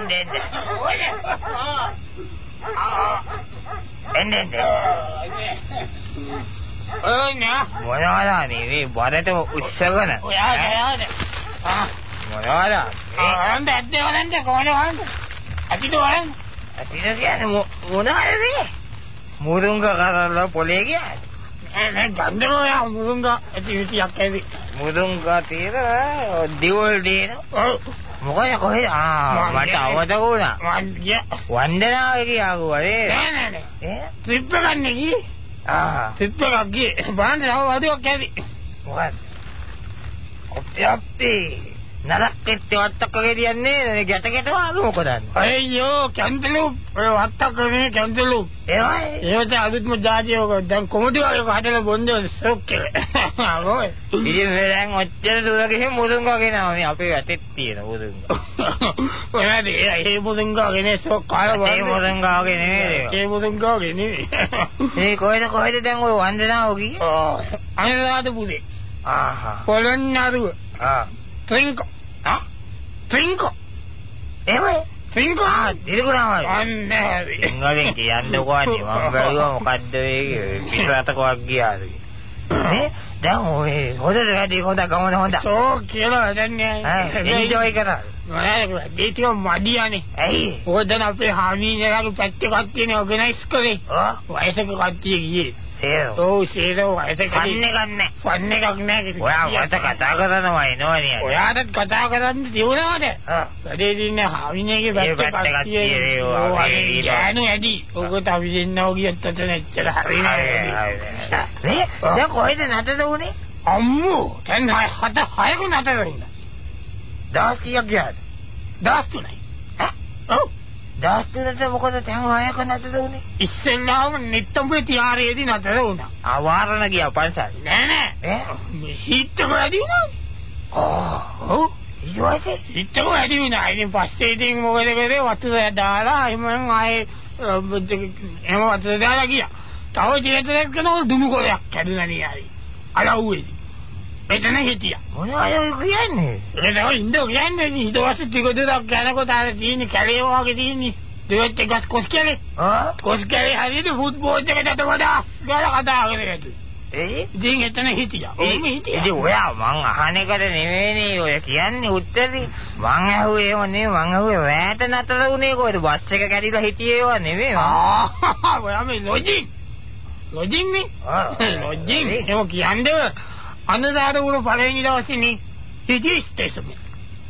මොනවාද මේ බඩට උස්සගෙන මොනවාද ඇත්තේ වලන්ද කොහොමද අතිට වලන්ද අතිට කියන්නේ මොනවාද මේ මුරුංග කරලා පොලේ ගියාද නෑ ගන්දරෝ යා මුරුංග ඇතිවිතියක් ඇවි මුරුංග තීර දිවල් දේන මොකද කොහෙද මට අවද වුණා වන්දනාව කියාගුවා නෑ ට්‍රිප් එක ගන්න ගියේ ට්‍රිප් එකක් ගියේ බාන්නේ අවදයක් ඇවි මොකද අපේ නරකෙත් වත්තක ගෙදියන්නේ ගැට ගැට වාගේ මොකද අයියෝ කැන්තලු ඔය වත්තක නේ කැන්තලු ඒවට අලුත්ම ජාතියක දැන් කොමඩි වගේ හදලා බොන්නේ ෂොක් කියලා ඕයි ඉතින් මේ දැන් ඔච්චර දුර ගිහින් මුදුන්ගා ගෙනාවා මේ අපේ වැටෙත් තියෙන මුදුන්ගා ඔයාද ඒ මුදුන්ගා ගෙනේ ෂොක් කාලා ඒ මුදුන්ගා ගේ නෙමෙයි ඒ මුදුන්ගා ගේ නෙමෙයි මේ කොහෙද දැන් ඔය වන්දනාව ගියේ අනුරාධපුරේ පොළොන්නරුව Trinko. Trinko. දිරුණාවයි. අන්නේ. ඉංගලෙන් කියන්නකෝ අනේ මම බැලුවා මොකද්ද මේ පිටරටකක් ගියාද නේ දැන් ඔය හොදද වැඩි හොද ගමන හොඳ. සෝ කියලා දන්නේ. එන්ජොයි කරා. මොනවාද දෙතිය මඩියානේ. ඇයි? ඕදන අපේ හාමිනේලාගේ පැත්තේ කට්ටියනේ ඕගනයිස් කරේ. වයසක කට්ටිය ගියේ. සේරෝ වයසක කන්නේ ගන්න. ෆන් එකක් නෑ. ඔයා වට කතා කරනවා එනවනේ. ඔයාට කතා කරන්න තියුණාද? වැඩේ දින්නේ හාමිනේගේ පැත්තේ කට්ටිය. යානු ඇදි. ඔකට අපි දෙන්නව ගියත් අතන එච්චර හරියන්නේ. නේ දැන් කොහෙද නතර වුනේ? අම්මෝ දැන් 6ක නතර වුණා. දවස් කීයක් ගියාද? දවස් 3යි. ඔව්. දවස් 3ට මොකද දැන් 6ක නතර වුනේ? ඉස්සෙල්ලාම නිට්ටඹේ තියාරේදී නතර වුණා. ආවාරණ ගියා පන්සල්. නෑ. හිට වැඩි වුණා. ඔව්. හිට වැඩි වුණා. ඉතින් පස්සේ ඉතින් මොකද කරේ වතුර දාලා එමන් ආයේ එම වතුර දාලා ගියා. තව ජීවිතයක් කරනකොට දුමු කොලයක් කැඩුණා නේ ආයි. අලව්වේදී. මෙතන හිටියා. මොනවද කියන්නේ? ඒක ඉඳෝ කියන්නේ ඊට පස්සේ ටික දුරක් යනකොට ආර තියෙන කැලේ වගේ තියෙන්නේ. දෙවෙත් එකක් කොස් කැලේ. කොස් කැලේ හරියට ෆුට්බෝල් එකකට වඩා ගාලා කතා කරගෙන. ඉතින් එතන හිටියා. ඉතින් ඔයා මං අහන එකට නෙවෙයිනේ ඔය කියන්නේ උත්තරේ. මං ඇහුවේ එහෙම නෙවෙයි මං ඇහුවේ රැට නතර වුණේ කොහෙද? බස් එක කැඩිලා හිටියේ ඒවා නෙවෙයි. ඔයා මේ ලොජින් නේ? ලොජින්. ඒක කියන්නේ අනුරාධපුර පළවෙනි දවසේනේ හිටියේ ස්ටේෂන් එක.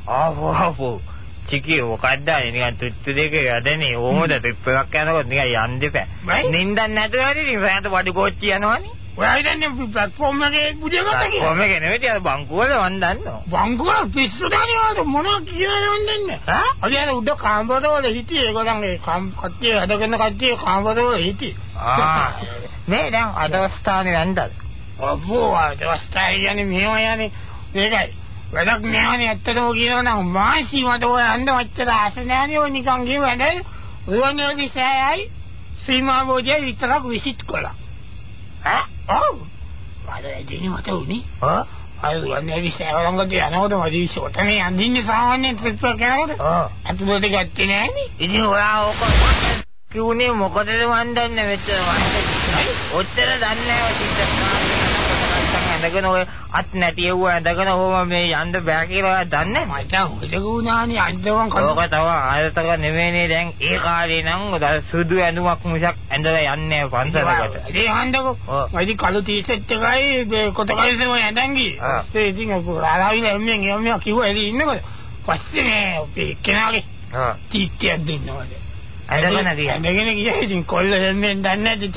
ආවෝ. චිකි මොකද්ද නිකන් තුත්තු දෙක යදනේ ඕමද ට්‍රිප් එකක් යනකොට නිකන් යන්න දෙපෑ. නින්දන් නැතුව හරි ඉතින් රැට වඩි කෝච්චි යනවනේ. ඔයා ඉතින් ප්ලැට්ෆෝම් එකේ පුදිය ගත්තා කියලා. ප්ලැට්ෆෝම් එකේ නෙවෙයි අර බංකුවල මන් දන්නවා. බංකුවල පිස්සු දානවාද මොනවා කියලාද දන්නේ. අපි අර උඩ කාමරවල හිටියේ ඒගොල්ලන්ගේ කට්ටිය හදගෙන කට්ටිය කාමරවල හිටියේ. මේ දැන් අදවස්ථානේ වැන්දද? අබ්බෝ අදවස්ථානේ කියන්නේ මේවා යන්නේ මේකයි. වැඩක් නෑනේ ඇත්තටම කියනවා නම් මාසි මට ඔය අඬ වච්චර ආස නෑනේ ඔය නිකන් ගිහ වැඩ. ඔයන්නේ දිසායයි සීමා බෝධිය විතරක් විසිට් කළා. ඔව්. වැඩේ මට උනේ. අය වන්නේ විශ්වවංගට යනකොට මදි විශ්වතනේ අඳින්නේ සාමාන්‍යයෙන් ට්‍රිප් එක කරනකොට. අතුලට ගත්තේ නෑනේ. ඉතින් ඔයා ඕක කිව්නේ මොකටද මන් දන්නේ මෙච්චර ඔච්චර දන්නේ නෑ ඔය සිද්ධාර්ථ ඇඳගෙන ඔය අත් නැති එව්ව ඇඳගෙන ඔහොම මේ යන්න බෑ කියලා ඔයා දන්නේ මචං හොදගුණානේ අන්දවන් කෝක තව ආයතක නෙවෙයිනේ දැන් ඒ කාලේ නම් සුදු ඇඳුමක් මිසක් ඇඳලා යන්නේ පන්සලකට ඒ හන්දකෝ මයිදි කළු ටී-ෂර්ට් එකයි කොටකල්සේ ඔය ඇඳන් ගියේ ඒ ඉතින් රාලාවිල එම්මිය කිව්වා එදී ඉන්නකොට පස්සේ මේ අපේ කෙනාගේ ටීට්ටියක් දෙන්නවද ඇඳගෙන ගියා ඉතින් කොල්ල එන්නේ දන්නේ නැති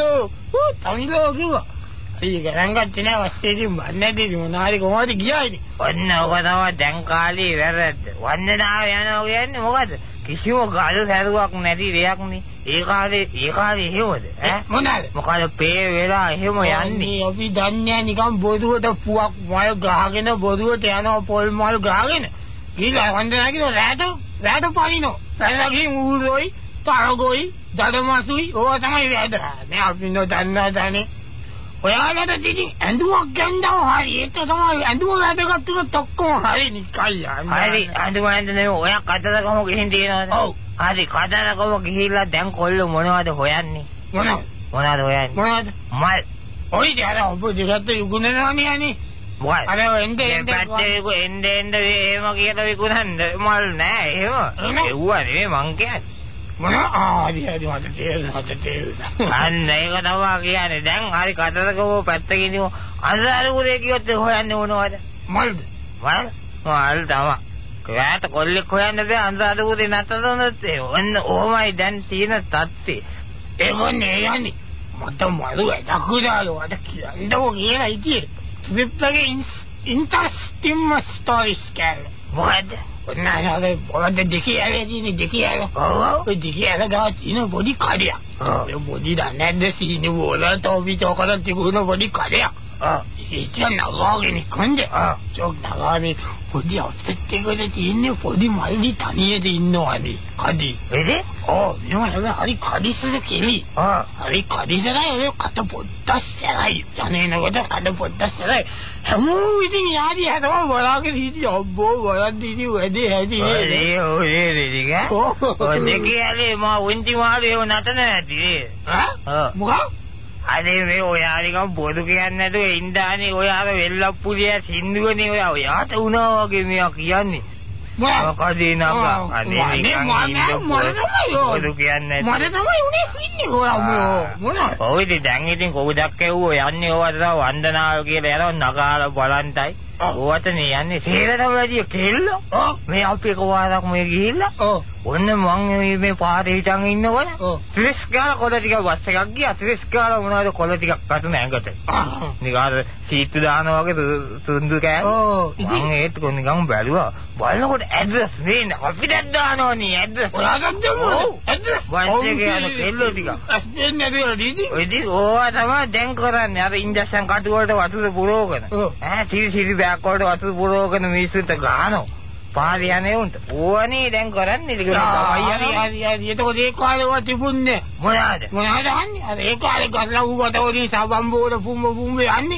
තවිලෝ කිව්වා ඒක ගණන් ගත්තේ නෑ වස්සේදී මන්නේදී මොනාරි කොහොමද ගියා ඉතින් ඔන්න ඔක තමයි දැන් කාලේ වැරද්ද වන්දනාව යනවා කියන්නේ මොකද කිසිම ගල් හැරුවක් නැති දෙයක් නේ ඒ කාලේ එහෙමද මොනවාද මොකද පේ වෙලා එහෙම යන්නේ අපි දන්නේ නිකන් බොදුවට පුවක් මල් ගහගෙන බොදුවට යනවා පොල් මල් ගහගෙන ගිහලා වන්දනා කියලා රැට පනිනෝ පැනලා ඔයාලට ඉතින් ඇඳුමක් ගන්නව හරි ඒක තමයි ඇඳුම වැදගත් උනත් ඔක්කොම හරි නිකයි හරි ඇඳුම ඇඳනේ ඔයා කතරගම ගිහින් තියනවද ඔව් හරි කතරගම ගිහිල්ලා දැන් කොල්ල මොනවද හොයන්නේ මොනවද හොයන්නේ මල් ඔය දාර ඔබ දෙකට යුගුණනවනේ අනේ මොකද අර එන්නේ පැත්තේ එන්නේ එහෙම කියලා විකුණන්න මල් නෑ එහෙම එව්වා නෙමෙයි මං කියන්නේ මොන හරි මට තේරෙනවා අන්න ඒක තමයි කියන්නේ දැන් හරි කතරගම පැත්තකින් ඉමු අඳුරේ කිව්වොත් හොයන්නේ මොනවද මල්ද මල් තමයි කෑට කොල්ලෙක් හොයන්න බෑ අඳුරේ නැතනොත් ඔන්න ඕමයි දැන් තියෙන තත්ත්වේ ඒවන්නේ යන්නේ මට මරු වැඩකුදාලෝ අද කියන්නකෝ කියලා ඉතියේ විප්ලවයේ ඉන්ටරෙස්ටිං ස්ටෝරිස් කියලා මොකද ඔන්න පොළොද දෙකේ ඇවිදින්නේ දෙකේ ඇව ඔය දෙකේ ඇව ගාව තියෙන පොඩි කඩයක් ඒ පොඩි දන්නේ නැද්ද සීනි වල තෝපි චෝකලන් තිබුණ පොඩි කඩයක් ඒක නගාගෙන කොන්ද චෝක් නගානේ පොඩි ඔෆ්සෙට් එකේ තියෙන පොඩි මල්ලි තනියද ඉන්නවනේ කඩි එදේ නෝ හරි කඩිසල කෙලි හරි කඩිසලයි ඔය කට පොඩ්ඩක් සැරයි යන්නේ නේද කඩ පොඩ්ඩක් සැරයි හැමෝම ඉතින් යාදී හදම බලාගෙන හිටිය අබ්බෝ වරද්දීනි වැඩේ හැටි ඔය දෙක ඔය දෙකේ ඇලේ මා උන්ති මාළු ඒව නැතන නැති මොකක් අනේ මේ ඔයාලිකම් බොරු කියන්නේ නැතුව ඉඳානේ ඔය අර වෙල්ලප්පුලිය සින්දුවනේ ඔයාට වුණා වගේ මෙයා කියන්නේ මොකද නම අනේ නිකන් බොරු කියන්නේ මට තමයි උනේ ඉන්නේ ඔයා මොනවා ඔය දැන් ඉතින් කොහොදක් ඇව්වෝ යන්නේ ඔයාට තව වන්දනාව කියලා යනවා නගාලා බලන්ටයි ඔයාට නේ යන්නේ සේරටම වැඩි කෙල්ල මේ අපි කොහාදක් මේ ගිහිල්ලා ඔන්න මං මේ පාරේ හිටන් ඉන්නකොට ත්‍රිස් ගාලා කොළ ටික බස් එකක් ගියා ත්‍රිස් ගාලා මොනවද කොළ ටිකක් පැතුන ඇඟට නිකාර සීතු දානවා වගේ තුන්දු කෑම මං ඒත් කොනිකම් බැලුවා බලනකොට ඇඩ්‍රස් නේ අපිට දානවනේ ඇඩ්‍රස් ඔයාලට දෙමු ඇඩ්‍රස් බස් එකේ යන කෙල්ලෝ ටික ඇස්ෙන්නේ නැතිවලදී ඔය ඉතින් ඕවා තමයි දැන් කරන්නේ අර ඉන්ජෙක්ෂන් කටු වලට වතුර පුරවගෙන සිරි බෑග් වලට වතුර පුරවගෙන මිනිස්සුන්ට ගහනවා පාරේ යන්නේ උන්ට ඕවනේ දැන් කරන්නේ හරි එතකොට ඒ කාලේ වා තිබුණේ මොනවාද අහන්නේ අර ඒ කාලේ ගස්ලා උගත වලින් සබම්බෝල පුම්බ යන්නේ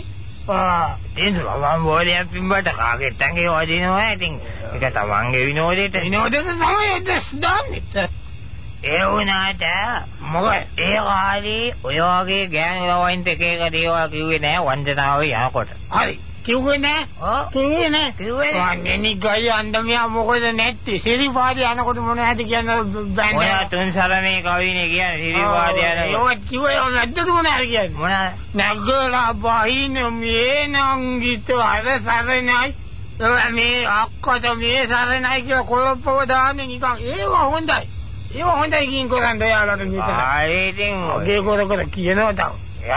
එන්න සබම්බෝලෙන් පිම්බට කාගෙත් ඇඟේ වදිනවා ඉතින් ඒක තමන්ගේ විනෝදෙට තමයි ඇඩ්‍රස් දාන්නේ ඒ වුණාට මොකද ඒ කාලේ ඔය වගේ ගෑනු ළමයින්ට එක එක දේවල් කිව්වේ නෑ වන්දනාවේ යනකොට හරි කිව්වේ නෑ වන්නේ නිගයි අන්දමියා මොකද නැත්තේ සිරිපාදේ යනකොට මොනවද කියන්නේ බෑන්ඩ් ඔයා තුන් සරණේ කවිනේ කියන්නේ සිරිපාදේ යනකොට ඔය කිව්වේ නැද්ද මොනවද කියන්නේ මොනවද නගලා බහින මේ නංගිත අර සරණයි මේ අක්කට මේ සරණයි කියලා කොළොප්පව දාන්නේ නිකන් ඒව හොඳයි කින් කරන්නේ යාළුවට විතර ඉතින් ඔගේ කර කියනවා තව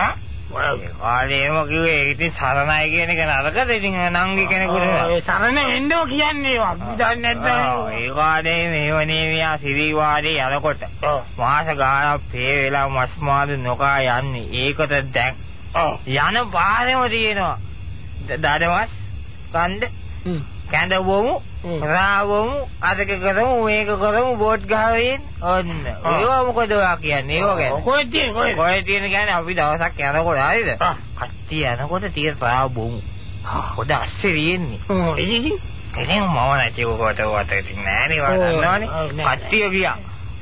කාලේම කිව්වේ ඉතින් සරණයි කියන එක නරකද ඉතින් නංගි කෙනෙකුට ඒ සරණ වෙන්නෝ කියන්නේ අපි දන්නේ නැද්ද ඒ කාලේ මේවනේ මෙයා සිරිවාදේ යනකොට මාස ගානක් පේ වෙලා මස් මාළු නොකා යන්නේ ඒකට දැන් යන පාරේම තියෙනවා දඩමස් කන්ද කැඳ වොමු රාවමු අරක කරමු මේක කරමු බෝට් ගහවෙන් ඔන්න ඒවා මොකද ඔයා කියන්නේ ඒව ගැන කොහෙද තියෙන කියන්නේ අපි දවසක් යනකොට හරිද කට්ටිය යනකොට තියෙන රාව බොමු පොඩ අස්සෙරියෙන්නේ ඉතින් මම නැතිව කොට ඉතින් නෑනේ වදන්නවනේ කට්ටිය ගියා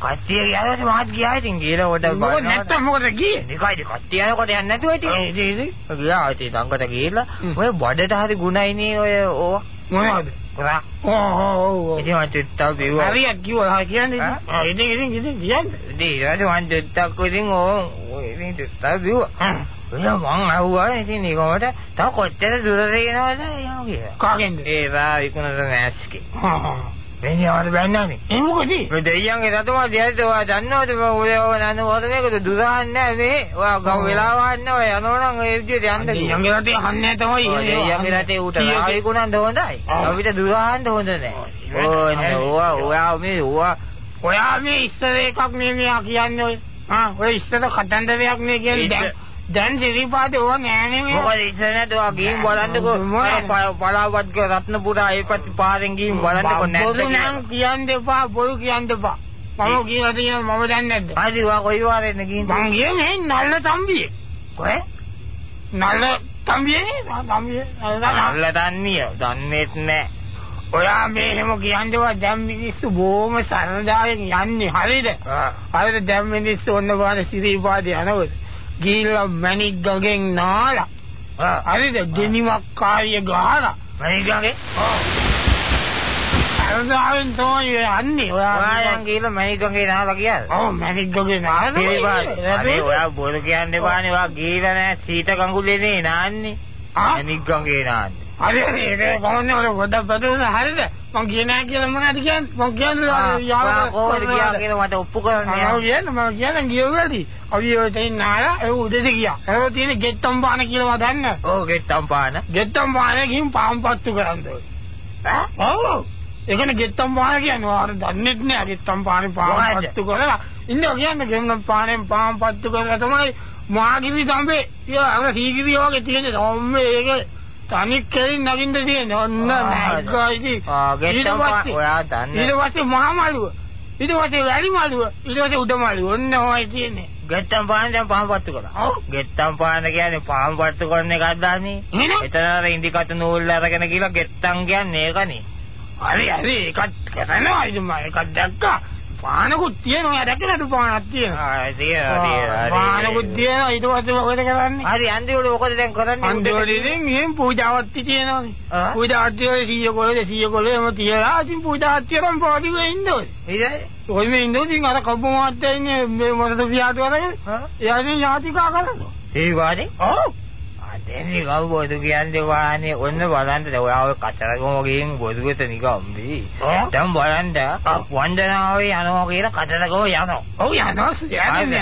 මාත් ගියා ඉතින් ගිහලා කොට මොකද නැත්තම් මොකද ගියේ නිකයිද කට්ටිය යනකොට යන්නේ නැතුව ඉතින් ගියා ඉතින් සංගත ගිහලා ඔය බඩට හරි ගුණයිනේ ඔය ඕවා මොනවද ඉතින් මම චුට්ටක් බිව්වා හරියට කිව්වා කියන්නේ ඉතින් කියන්නේ මම චුට්ටක් ඉතින් ඉතින් චුට්ටක් බිව්වා මං අහුවා ඉතින් ඒකට තව කොච්චර දුර තියෙනවද කියලා කාගෙන්ද ඒ රා විකුණන නැස්කේ වෙනියවද බැන්නන්නේ ඒ මොකද මේ දෙයියන්ගේ රටම දිහාට ඔයා දන්නවද ඔය නනවද මේකද දුරහන් නැහැ මේ ඔයා ගම් වෙලාව හන්න ඔය යනවනම් ඒ විදිහට යන්න දෙයියන්ගේ රටේ හන්නේ තමයි දෙයියන්ගේ රටේ ඌට රාවි කුණන්ද හොඳයි අපිට දුරහන් හොඳ නැහැ ඔයා මේ ඉස්සර එකක් නේ මෙයා කියන්නේ ඔය ඉස්සර කතන්දරයක් නේ කියන්නේ දැන් සිරිපාදේ ඕවා නෑනේ මේ මොකද ඉස්සර නැතුව ගිහින් බලන්නකෝ පලාවත් රත්නපුරා ඒ පැත්තේ පාරෙන් ගිහින් බලන්නකෝ නැද්ද බොරු නම් කියන්න එපා බොරු කියන්න එපා මම කියලා තියෙනවා මම දන්නේ නැද්ද හරි ඔයා කොයි වාරෙන්ද ගිහින් මං ගියේ මේ නල්ල තම්බියේ කොහෙ නල්ල තම්බියේ නල්ල දන්නේත් නෑ. ඔයා මේ එහෙම කියන්නේවා දැන් මිනිස්සු බොහොම සරදායෙන් යන්නේ හරියද? හරියද දැන් මිනිස්සු ඔන්න බලන්න සිරිපාදේ යනකොට ගිහිල්ලා මැණික් ගගෙන් නාලා. හරියද දෙනිමක් කාර්ය ගහලා මැණික් ගගේ? සරදායෙන් තමයි යන්නේ. ඔයා ගිහිල්ලා මැණික් ගගේ නාලා කියලාද? ඔව් මැණික් ගගේ නාලා. අනේ ඔයා බොරු කියන්නේ බානේ ඔයා ගිහිල්ලා නෑ සීත කඟුලේනේ නාන්නේ. මැණික් ගගේ නාන්නේ. අरे ඒක කොහොමද ඔය ගොඩක් බදුන හරිද මං ගියේ නැහැ කියලා මොනවද කියන්නේ මං කියන්නේ යාළුවා කොහොමද ගියා කියලා මට ඔප්පු කරන්න මම කියන්නේ ගියෝවලදී අපි ඔය තේ නාලා ඒ උදේට ගියා ඒක තියෙන ගෙත්තම් පාන කියලා මම දන්නේ ඔව් ගෙත්තම් පාන ගිහින් පාම් පත්තු කරන්න ඕනේ ඔව් ඒකනේ ගෙත්තම් පාන කියන්නේ ආර දන්නේත් නෑ ගෙත්තම් පානේ පාම් පත්තු කරලා ඉන්න කියන්නේ ගෙම්නම් පානෙන් පාම් පත්තු කරලා තමයි මාගිරි දඹේ අර සීගිරි වගේ තියෙන ඔම්මේ ඒක තනික් කෙලින් නගින්න තියෙන ඔන්න නැග්ගයිදි ඔයා දන්නේ ඊට පස්සේ මහා මාළුව ඊට පස්සේ වැලි මාළුව ඊට පස්සේ උඩ මාළුව ඔන්න ඔය තියෙන්නේ ගෙත්තම් පාන දැන් පාම් පත්තු කරා ගෙත්තම් පාන කියන්නේ පාම් පත්තු කරන එකක් දාන්නේ එතන අර ඉන්දිකට නූල් අරගෙන කියලා ගෙත්තම් කියන්නේ ඒකනේ හරි ඒකත් කරනවා ඉතින් මම ඒකත් දැක්කා පානකුත් තියෙනවා දැක්කද පානක් තියෙනවා තියෙනවා පානකුත් තියෙනවා ඊට පස්සේ මොකද කරන්නේ හරි අන්තිමට මොකද දැන් කරන්නේ අන්තිමට ඉතින් එහෙන් පූජාවක් තියෙනවානේ පූජාවක් තියෙන්නේ 100 කොලේ එම තියලා ඉතින් පූජාවක් තියරම් පාටි වෙ ඉන්න ඕනේ ඔය මේ ඉන්න ඉතින් අර කබ්බ මාත්‍යා ඉන්නේ මේ මොනද පියාට වරගෙන එයා ඉතින් යාතිකා කරනවා ඒ වානේ ඔව් දැන් කවුද කියන්නේ වානේ ඔන්න බලන්න ඔයා ඔය කතරගම ගිහින් බොදුගෙත නිකම්බි දැන් බලන්න වන්දනාවේ යනවා කියලා කතරගම යනවා ඔව් යනවා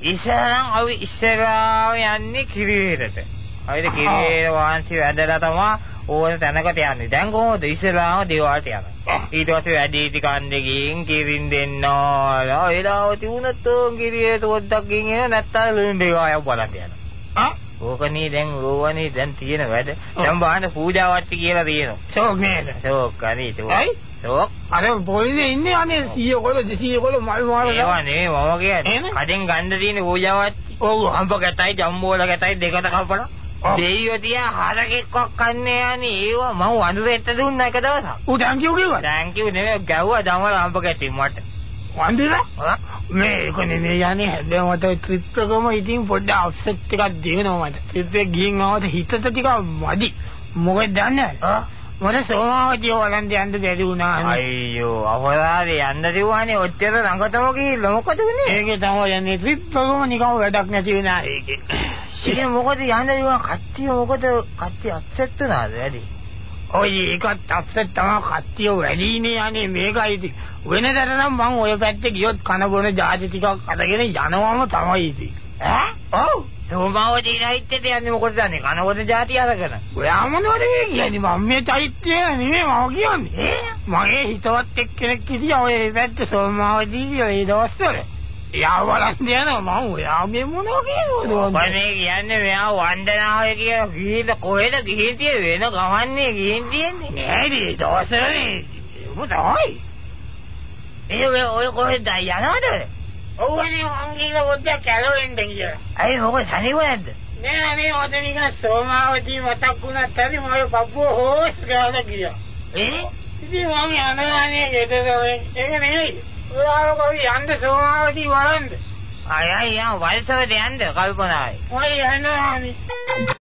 ඉස්සරහා යන්නේ කිරිවේරට හරිද කිරිවේර වාන්සි වැඩලා තමයි ඕන තැනකට යන්නේ දැන් කොහොමද ඉස්සරහාම දේවාලට යනවා ඊට පස්සේ වැඩි ඉති කන්දේ ගිහින් කිරින් දෙන්නවා එලාව තිබුණත් කිරිවේරට පොඩ්ඩක් ගිහින් එන නැත්තම් ලුම්බේ ආයෙ බලන්න යනවා ඕකනේ දැන් ඕවනේ දැන් තියෙන වැඩ දැන් බාහන පූජාවට්ටි කියලා තියෙනවා ෂෝක් නේද ෂෝක් අනේ ෂෝක් අර පොලිනේ ඉන්නේ අනේ 100 කොල 200 කොල මල් මාල ඒවා නේ මම කියන්නේ කඩෙන් ගන්න තියෙන පූජාවට්ටි ඔව් අම්බ ගැටයි ජම්බෝල ගැටයි දෙකට කපලා දෙයියෝ තියා හරකෙක්ක් කන්නේ යන්නේ ඒවා මම වඳුරෙට දුන්නා එක දවසක් ඌ ටැන්ක් යු කිව්වා ටැන්ක් යු නෙවෙයි ගැව්වා දමල අම්බ ගැටි මට වඳුරා මේ කොනේ මේ යන්නේ හැබැයි මට ට්‍රිප් එකම ඉතින් පොඩ්ඩක් අප්සෙට් එකක් දෙනවා මට ට්‍රිප් එක ගිහින් ආවද හිතට ටිකක් මදි මොකද දන්නේ මට සෝමාවතිය වලන්ද යන්න බැරි වුණා අයියෝ අවලාරේ යන්න දිවුවානේ ඔච්චර ළඟටම ගිහිල්ලා මොකද උනේ ඒකේ තමයි යන්නේ ට්‍රිප් එකම නිකන් වැඩක් නැති වෙනා ඒකේ ඉතින් මොකද යන්න දිවුවා කට්ටිය මොකද කට්ටිය අප්සෙට් වුණාද වැඩි ඔය ඒකත් අප්සෙට් තමයි කට්ටිය වැඩිනේ යන්නේ මේකයි ඉතින් වෙනදට නම් මං ඔය පැත්තේ ගියොත් කන බොන ජාති ටිකක් අරගෙන යනවම තමයි ඉතින් ඔව් සෝමාවතී චෛත්‍යයට යන්නේ මොකද දන්නේ කන බොන ජාති අරගෙන ඔයා මොනවද කියන්නේ මම මේ චෛත්‍යය නෙමෙයි මම කියන්නේ මගේ හිතවත් එක්කෙනෙක් හිටියා ඔය පැත්තේ සෝමාවතී ඔය දවස්වල එයා බලන්න යනවා මම ඔයා මේ මොනවා කියනවද මම කියන්නේ මෙයා වන්දනාවේ කියලා ගිහින් කොහෙද ගිහින් තියෙන්නේ වෙන ගමන්නේ ගිහින් තියෙන්නේ නෑනේ දවසනේ මොකටයි ඔය කොහෙද යනවද ඔව්නේ මං ගිහලා පොඩ්ඩක් කැලවෙන්න ගියා අය මොකද සනිවද නෑ ඔතන නිකන් සෝමාවතී මතක් වුණත් හරි මම බබ්බෝ හොස් ගාලා ගියා ඉතින් මම යනවානේ ගෙදර ඒක නෙවෙයි ඔයාලා කොහේ යන්න සෝමාවතී වරන්ද අය වල්සවට යන්න කල්පනායි ඔය යනවානේ